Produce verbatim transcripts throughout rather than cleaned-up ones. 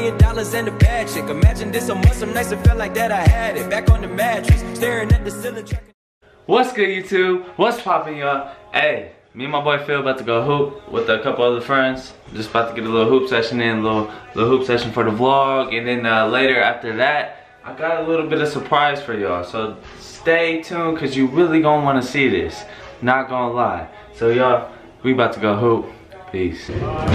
million dollars and a bad chick. Imagine this a month, some nights it felt like that I had it. Back on the mattress, staring at the ceiling. What's good, YouTube? What's poppin', y'all? Hey, me and my boy Phil about to go hoop with a couple other friends. Just about to get a little hoop session in, a little, little hoop session for the vlog. And then uh, later after that, I got a little bit of surprise for y'all. So stay tuned, cause you really gonna wanna see this. Not gonna lie. So y'all, we about to go hoop. Peace.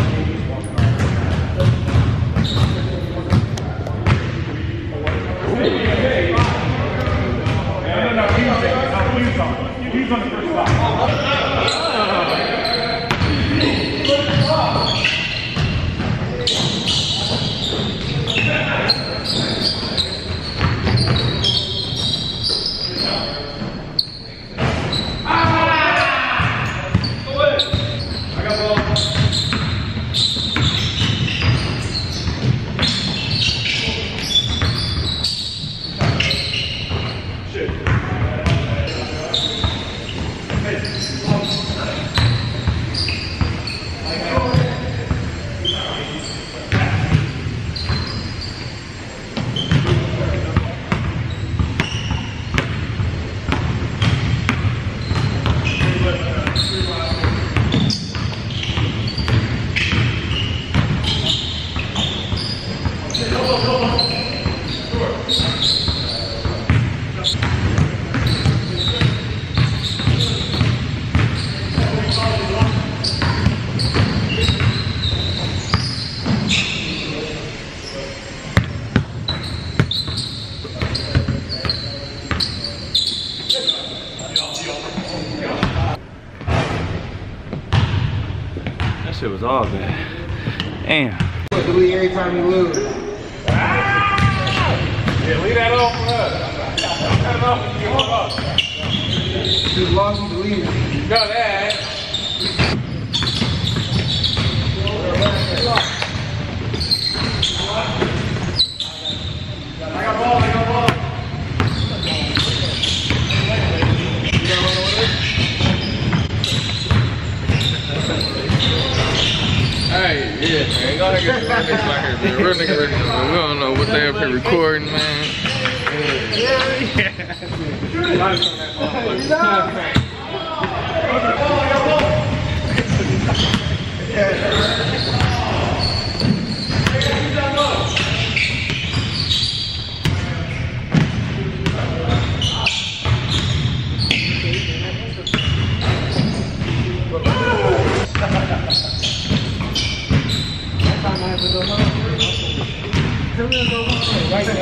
He's on the first spot. That shit was all bad. Damn. Delete every time you lose. Yeah, leave that off for us. Leave that off when you get one up. Just lost and deleted. You got that. I got ball, I got ball. Hey, yeah, man. Go ahead and get some niggas out here, man. Real niggas, real niggas, man. We don't know what they up here recording, man. Yeah, Right there.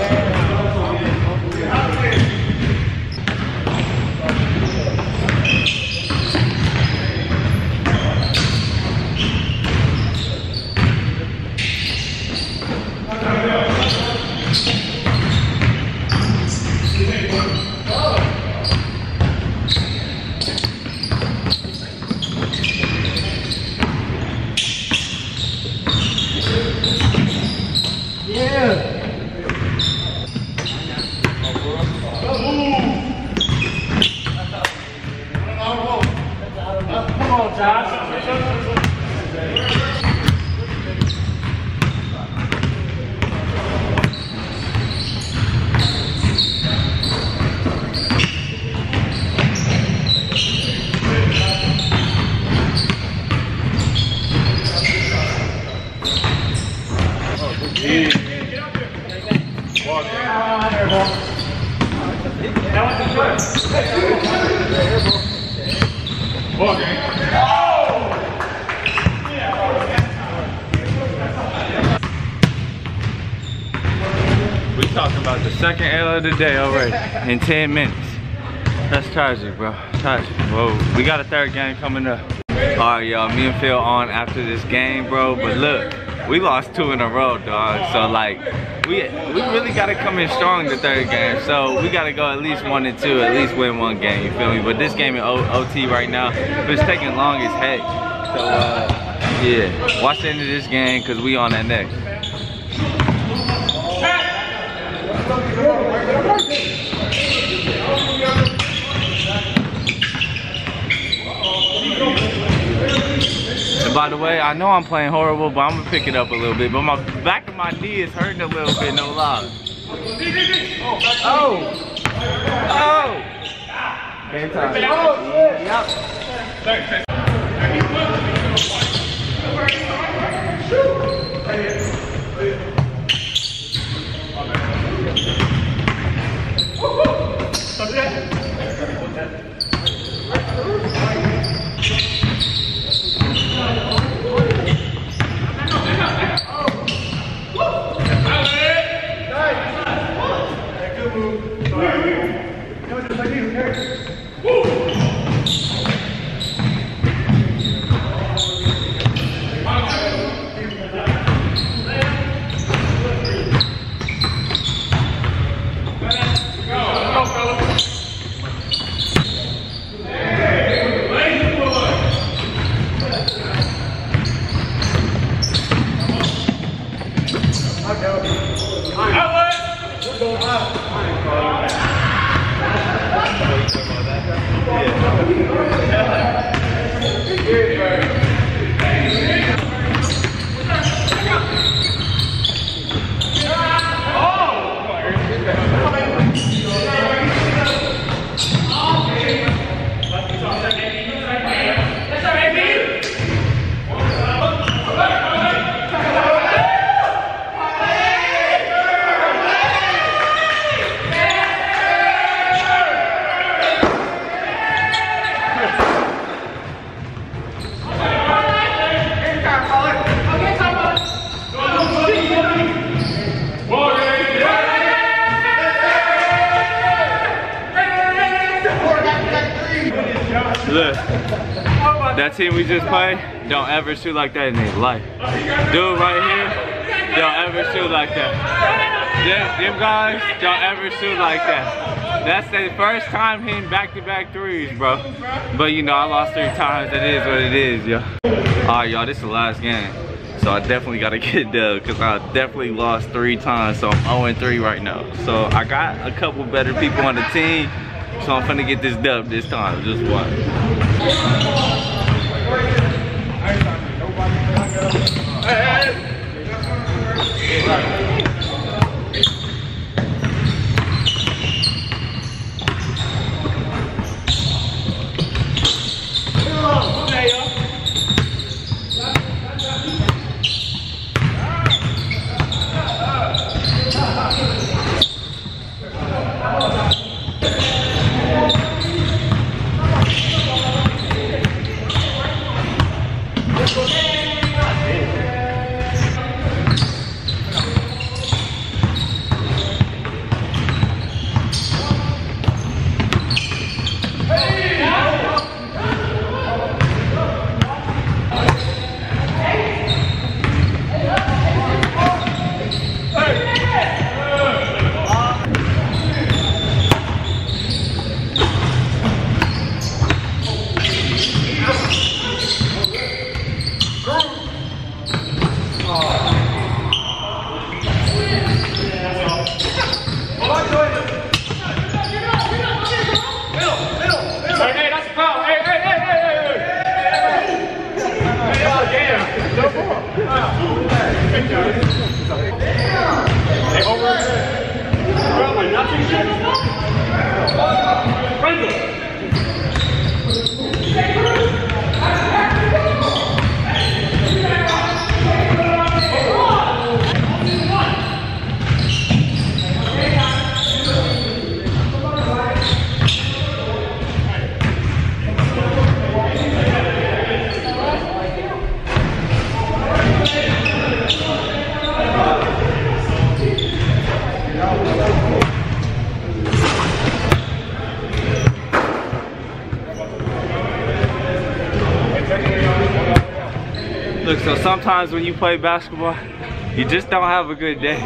We talking about the second L of the day already in ten minutes. That's tragic, bro. Tragic. Whoa. We got a third game coming up. Alright, y'all. Me and Phil on after this game, bro. But look, we lost two in a row, dog. So like, we we really gotta come in strong the third game. So we gotta go at least one and two, at least win one game. You feel me? But this game in O T right now, it's taking long as heck. So uh, yeah, watch the end of this game because we on that next. By the way, I know I'm playing horrible, but I'm gonna pick it up a little bit. But my back of my knee is hurting a little bit, no lie. Oh! Oh! Game time. Yep. Look, that team we just played, don't ever shoot like that in their life. Dude right here, don't ever shoot like that. Them, them guys, don't ever shoot like that. That's their first time hitting back-to-back threes, bro. But you know, I lost three times. It is what it is, yo. Alright, y'all, this is the last game. So I definitely gotta get done because I definitely lost three times. So I'm oh and three right now. So I got a couple better people on the team. So I'm finna get this dub this time. Just watch. Look, so sometimes when you play basketball, you just don't have a good day.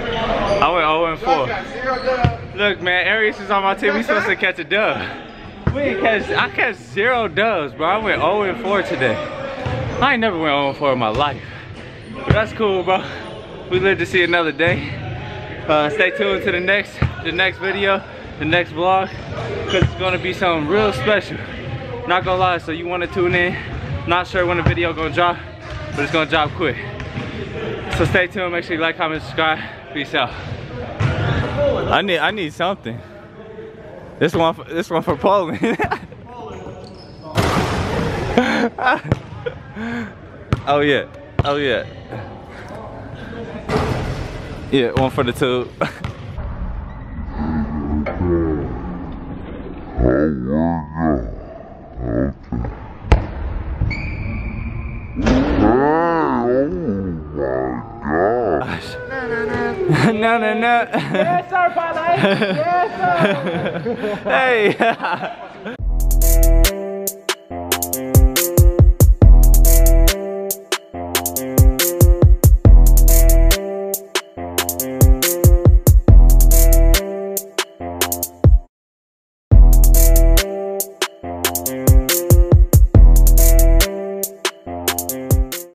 I went oh and four. Look, man, Arius is on my team. We supposed to catch a dub. We ain't catch, I catch zero dubs, bro. I went oh and four today. I ain't never went oh and four in my life. But that's cool, bro. We live to see another day. Uh, stay tuned to the next, the next video, the next vlog, because it's gonna be something real special. Not gonna lie, so you wanna tune in, Not sure when the video gonna drop, but it's gonna drop quick. So stay tuned, make sure you like, comment, subscribe. Peace out. I need I need something. This one for, this one for Poland. Oh yeah. Oh yeah. Yeah, one for the tube. No, no, no. Yes, sir, pilot. Yes, sir. Hey.